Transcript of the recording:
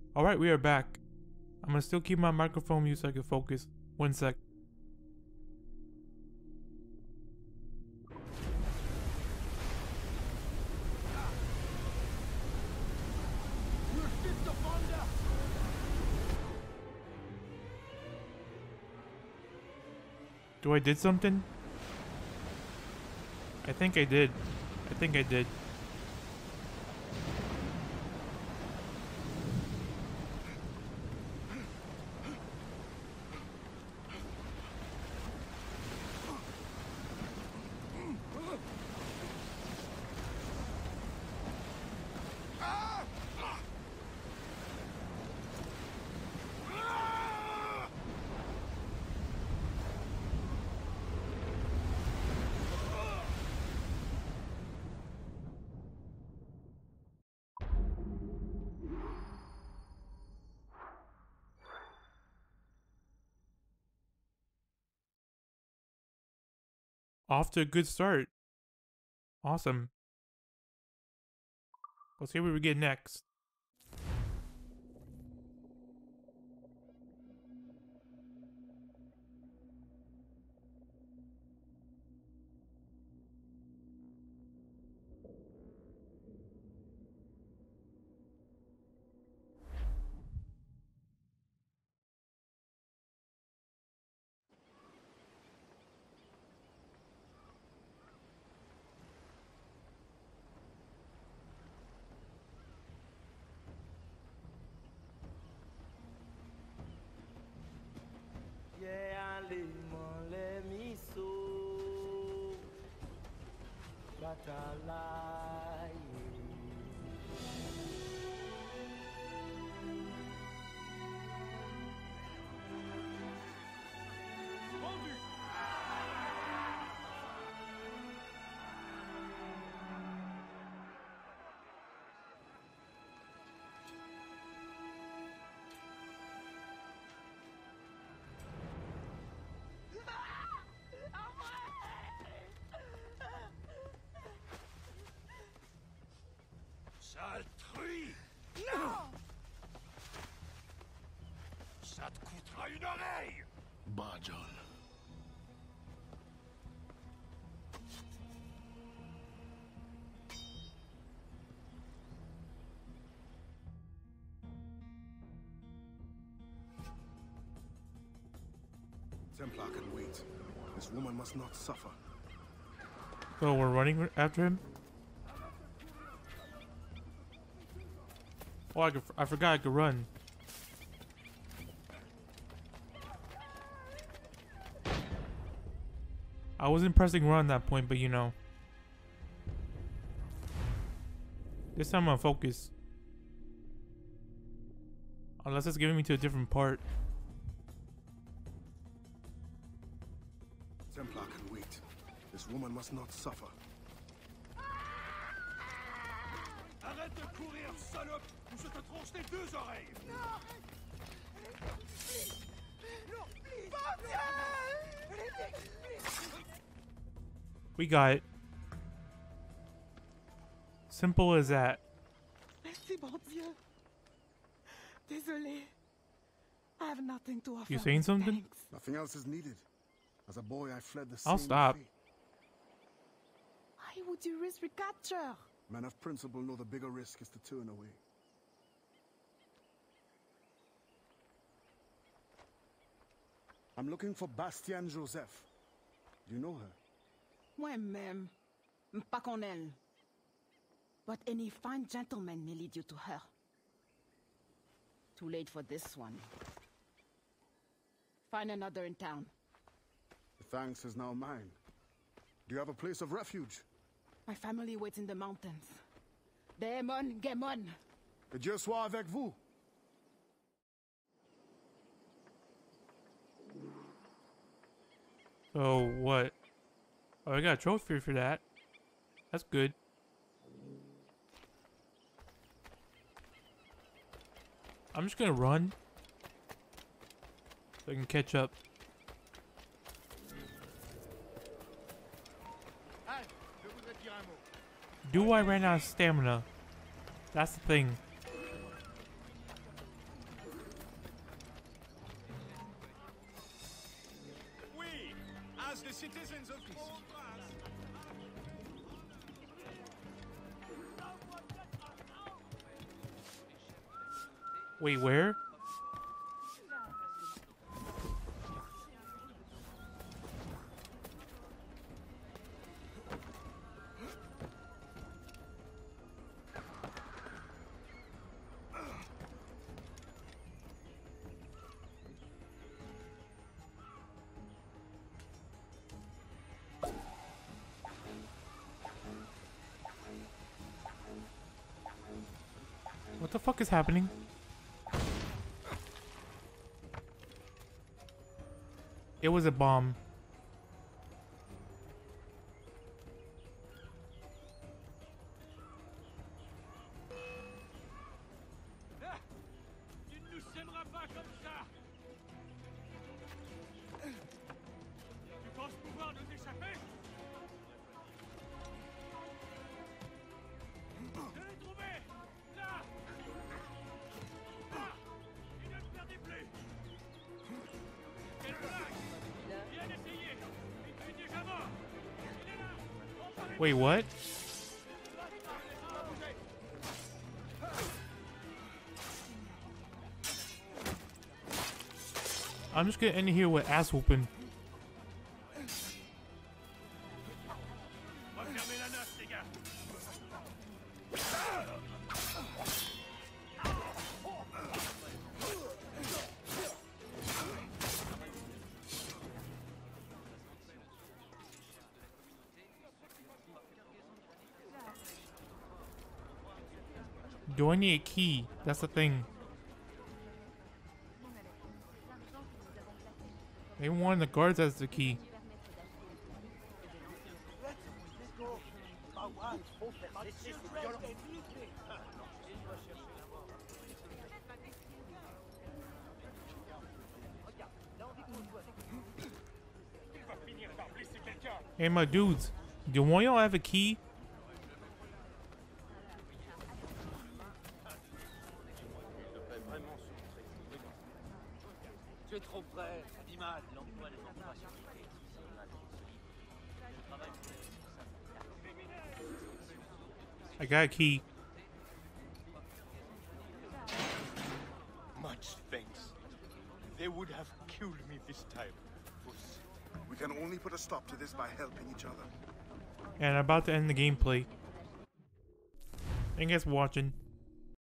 Alright, we are back. I'm gonna still keep my microphone mute so I can focus. 1 sec. Do I did something? I think I did. I think I did. Off to a good start. Awesome. Let's see what we get next. Sale truie! Non! Ça te coûtera une oreille! Bah, John. Templar can wait. This woman must not suffer. So we're running after him? Oh, I forgot I could run. I wasn't pressing run at that point, but you know. This time I'm focused. Unless it's giving me to a different part. Templar can wait. This woman must not suffer. Arrête de courir, salope, ou je te tronche tes 2 oreilles! Non! Non, please! We got it. Simple as that. Merci, bon Dieu. Désolé. I have nothing to offer. You saying something? Thanks. Nothing else is needed. As a boy, I fled the I'll same stop. fate. Why would you risk recapture? Men of principle know the bigger risk is to turn away. I'm looking for Bastienne Joseph. Do you know her? Moi-même, pas qu'on elle. But any fine gentleman may lead you to her. Too late for this one. Find another in town. The thanks is now mine. Do you have a place of refuge? My family waits in the mountains. Demon, Gemon. Que Dieu soit avec vous. So what? Oh, I got a trophy for that. That's good. I'm just gonna run so I can catch up. Do I run out of stamina? That's the thing. citizens of Port-au-Prince. Wait, where? What the fuck is happening? It was a bomb. Ah, tu ne nous sèmeras pas comme ça. Tu penses pouvoir nous échapper? Je l'ai trouvé. Là. Ah, il ne le perdez plus. Quelle blague. Bien essayé. Il est déjà mort. Il est là. Emparez-vous. Wait, what? I'm just gonna end here with ass whooping. Refermez la noce, les gars. Do I need a key? That's the thing. Maybe one of the guards has the key. Hey, my dudes, do one of y'all have a key? Tu es trop près, animal. L'emploi des emplois sur I got a key. Much thanks. They would have killed me this time. We can only put a stop to this by helping each other. And I'm about to end the gameplay. Thank you guys for watching.